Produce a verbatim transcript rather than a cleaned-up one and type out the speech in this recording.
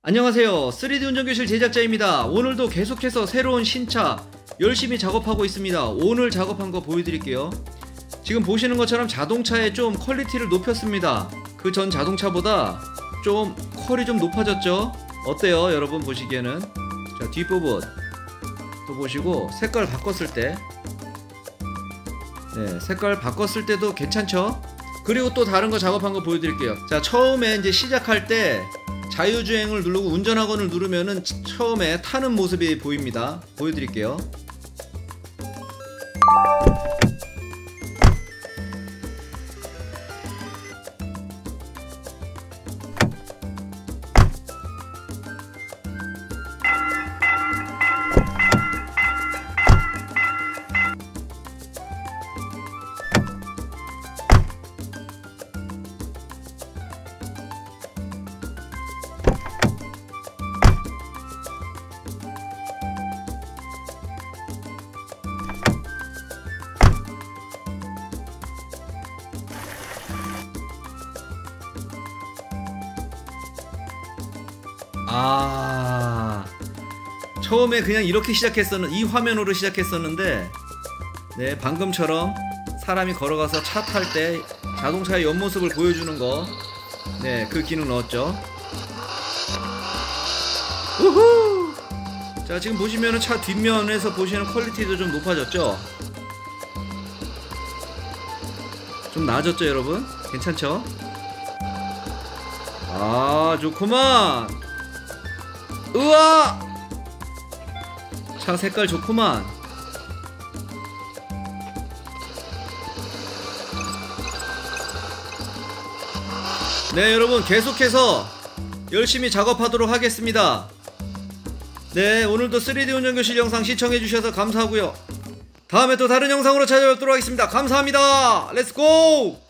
안녕하세요. 쓰리디 운전교실 제작자입니다. 오늘도 계속해서 새로운 신차 열심히 작업하고 있습니다. 오늘 작업한 거 보여드릴게요. 지금 보시는 것처럼 자동차에 좀 퀄리티를 높였습니다. 그 전 자동차보다 좀 퀄이 좀 높아졌죠? 어때요 여러분 보시기에는? 자, 뒷부분 또 보시고 색깔 바꿨을 때 네, 색깔 바꿨을 때도 괜찮죠? 그리고 또 다른 거 작업한 거 보여드릴게요. 자, 처음에 이제 시작할 때 자유주행을 누르고 운전학원을 누르면은 처음에 타는 모습이 보입니다. 보여드릴게요. 아, 처음에 그냥 이렇게 시작했었는 이 화면으로 시작했었는데 네, 방금처럼 사람이 걸어가서 차 탈 때 자동차의 옆모습을 보여주는 거, 네, 그 기능 넣었죠. 우후! 자, 지금 보시면은 차 뒷면에서 보시는 퀄리티도 좀 높아졌죠. 좀 나아졌죠 여러분? 괜찮죠? 아, 좋구만. 우와! 차 색깔 좋구만. 네, 여러분 계속해서 열심히 작업하도록 하겠습니다. 네, 오늘도 쓰리디 운전교실 영상 시청해주셔서 감사하고요. 다음에 또 다른 영상으로 찾아뵙도록 하겠습니다. 감사합니다. 렛츠고!